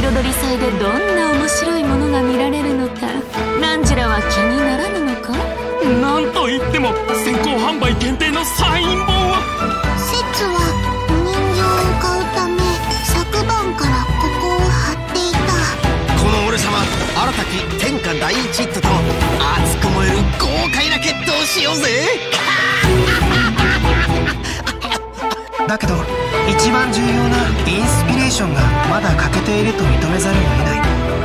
彩り祭でどんな面白いものが見られるのか、ランジュラは気にならぬのか。 なんといっても先行販売限定のサイン本は。 説は人形を買うため昨晩からここを張っていた。 この俺様、新たき天下第一ヒットと熱く燃える豪快な決闘をしようぜ。 だけど一番重要なインスピレーションがまだ欠けていると認めざるを得ない。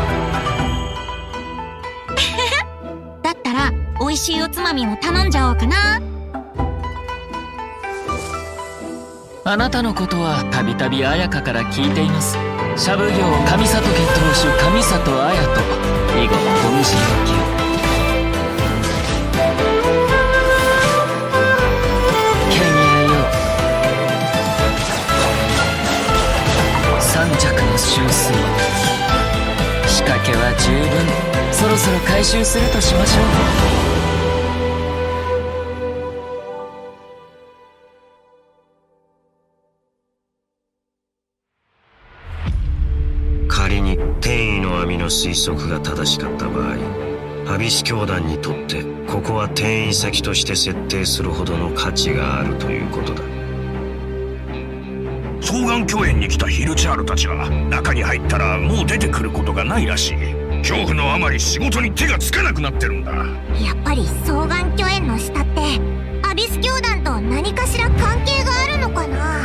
だったら美味しいおつまみを頼んじゃおうかな。 あなたのことはたびたび綾香から聞いています。シャブ業上里家当主上里綾と以後お見知りおきを。三着の終水、仕掛けは十分。そろそろ回収するとしましょう。仮に天意の網の推測が正しかった場合、アビス教団にとってここは転移先として設定するほどの価値があるということだ。 双眼鏡園に来たヒルチャールたちは中に入ったらもう出てくることがないらしい。恐怖のあまり仕事に手がつかなくなってるんだ。 やっぱり双眼鏡園の下ってアビス教団と何かしら関係があるのかな。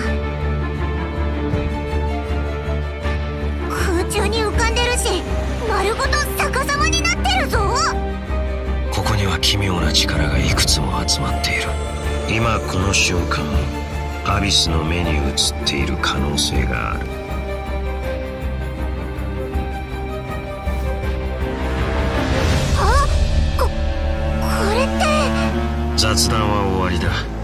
空中に浮かんでるし丸ごと逆さまになってるぞ。 ここには奇妙な力がいくつも集まっている。今この瞬間アビスの目に映っている可能性がある。 これって。 雑談は終わりだ。